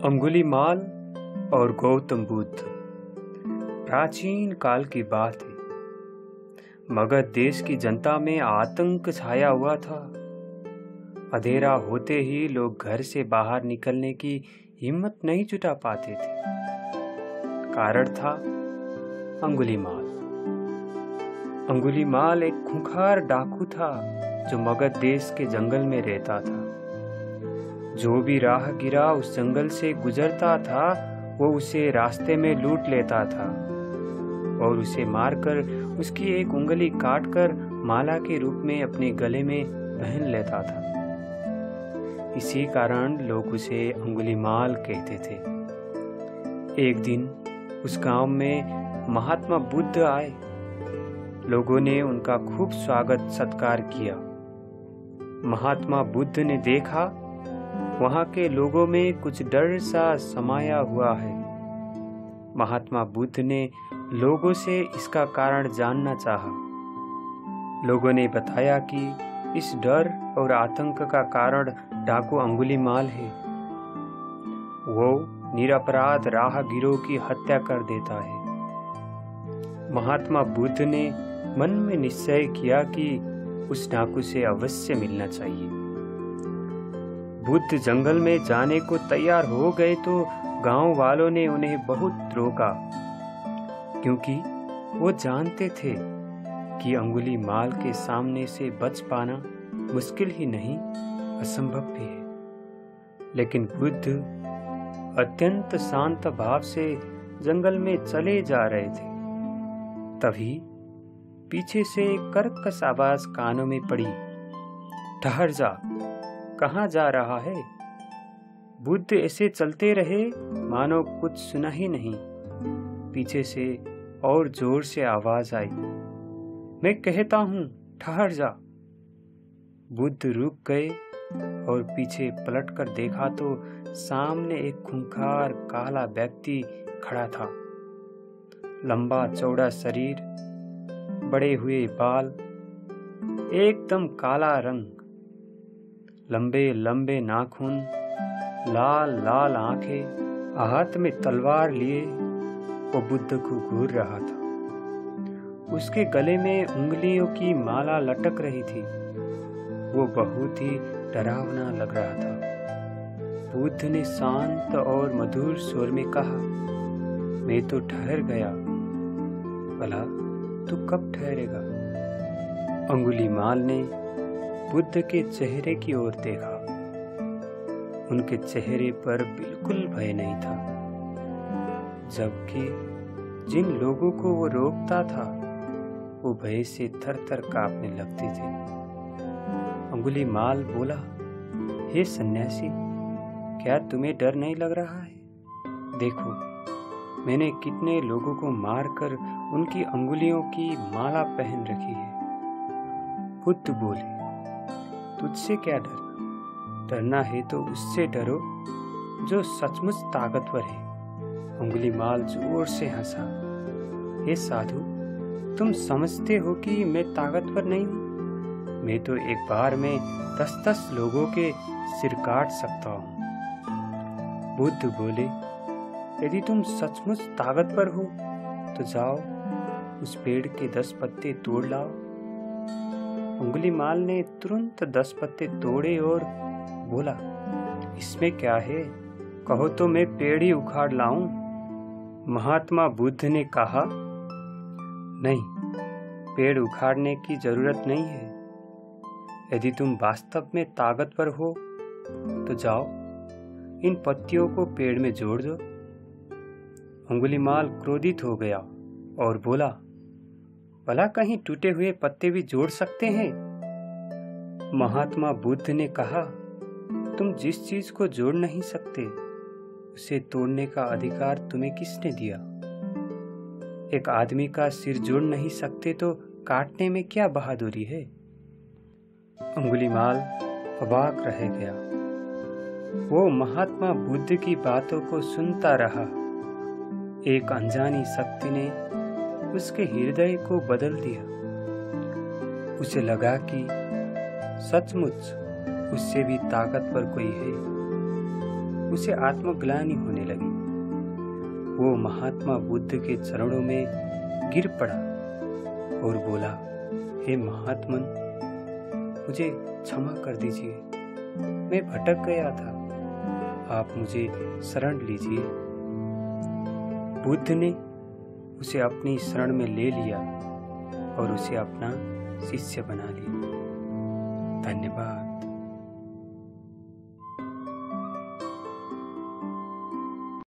अंगुलीमाल और गौतम बुद्ध। प्राचीन काल की बात है। मगध देश की जनता में आतंक छाया हुआ था। अंधेरा होते ही लोग घर से बाहर निकलने की हिम्मत नहीं जुटा पाते थे। कारण था अंगुलीमाल। अंगुलीमाल एक खूंखार डाकू था जो मगध देश के जंगल में रहता था। जो भी राहगीरा उस जंगल से गुजरता था वो उसे रास्ते में लूट लेता था और उसे मारकर उसकी एक उंगली काटकर माला के रूप में अपने गले में पहन लेता था। इसी कारण लोग उसे अंगुलीमाल कहते थे। एक दिन उस गांव में महात्मा बुद्ध आए। लोगों ने उनका खूब स्वागत सत्कार किया। महात्मा बुद्ध ने देखा वहां के लोगों में कुछ डर सा समाया हुआ है। महात्मा बुद्ध ने लोगों से इसका कारण जानना चाहा। लोगों ने बताया कि इस डर और आतंक का कारण डाकू अंगुलीमाल है। वो निरपराध राहगीरों की हत्या कर देता है। महात्मा बुद्ध ने मन में निश्चय किया कि उस डाकू से अवश्य मिलना चाहिए। बुद्ध जंगल में जाने को तैयार हो गए तो गांव वालों ने उन्हें बहुत रोका, क्योंकि वो जानते थे कि अंगुलीमाल के सामने से बच पाना मुश्किल ही नहीं असंभव भी है। लेकिन बुद्ध अत्यंत शांत भाव से जंगल में चले जा रहे थे। तभी पीछे से कर्कश आवाज कानों में पड़ी, ठहर जा, कहाँ जा रहा है? बुद्ध ऐसे चलते रहे मानो कुछ सुना ही नहीं। पीछे से और जोर से आवाज आई, मैं कहता हूं ठहर जा। बुद्ध रुक गए और पीछे पलटकर देखा तो सामने एक खूंखार काला व्यक्ति खड़ा था। लंबा चौड़ा शरीर, बड़े हुए बाल, एकदम काला रंग, लंबे लंबे नाखून, लाल लाल आंखें, हाथ में तलवार लिए वो बुद्ध को घूर रहा था। उसके गले में उंगलियों की माला लटक रही थी। वो बहुत ही डरावना लग रहा था। बुद्ध ने शांत और मधुर स्वर में कहा, मैं तो ठहर गया, भला तू कब ठहरेगा? अंगुलीमाल ने बुद्ध के चेहरे की ओर देखा। उनके चेहरे पर बिल्कुल भय नहीं था, जबकि जिन लोगों को वो रोकता था वो भय से थर-थर कांपने लगते थे। अंगुलीमाल बोला, हे सन्यासी, क्या तुम्हें डर नहीं लग रहा है? देखो, मैंने कितने लोगों को मारकर उनकी अंगुलियों की माला पहन रखी है। बुद्ध बोले, तुझसे क्या डरना? डरना है तो उससे डरो जो सचमुच ताकतवर है। अंगुलीमाल जोर से हंसा, हे साधु, तुम समझते हो कि मैं ताकतवर नहीं हूँ? मैं तो एक बार में 10-10 लोगों के सिर काट सकता हूँ। बुद्ध बोले, यदि तुम सचमुच ताकतवर हो तो जाओ उस पेड़ के 10 पत्ते तोड़ लाओ। अंगुलीमाल ने तुरंत 10 पत्ते तोड़े और बोला, इसमें क्या है, कहो तो मैं पेड़ ही उखाड़ लाऊं। महात्मा बुद्ध ने कहा, नहीं, पेड़ उखाड़ने की जरूरत नहीं है। यदि तुम वास्तव में ताकतवर हो तो जाओ इन पत्तियों को पेड़ में जोड़ दो। अंगुलीमाल क्रोधित हो गया और बोला, भला कहीं टूटे हुए पत्ते भी जोड़ सकते हैं? महात्मा बुद्ध ने कहा, तुम जिस चीज को जोड़ नहीं सकते उसे तोड़ने का अधिकार तुम्हें किसने दिया? एक आदमी का सिर जोड़ नहीं सकते तो काटने में क्या बहादुरी है? अंगुलीमाल अवाक रह गया। वो महात्मा बुद्ध की बातों को सुनता रहा। एक अनजानी शक्ति ने उसके हृदय को बदल दिया। उसे लगा कि सचमुच उससे भी ताकतवर कोई है। उसे आत्मग्लानि होने लगी। वो महात्मा बुद्ध के चरणों में गिर पड़ा और बोला, हे महात्मन, मुझे क्षमा कर दीजिए, मैं भटक गया था, आप मुझे शरण लीजिए। बुद्ध ने उसे अपनी शरण में ले लिया और उसे अपना शिष्य बना लिया। धन्यवाद।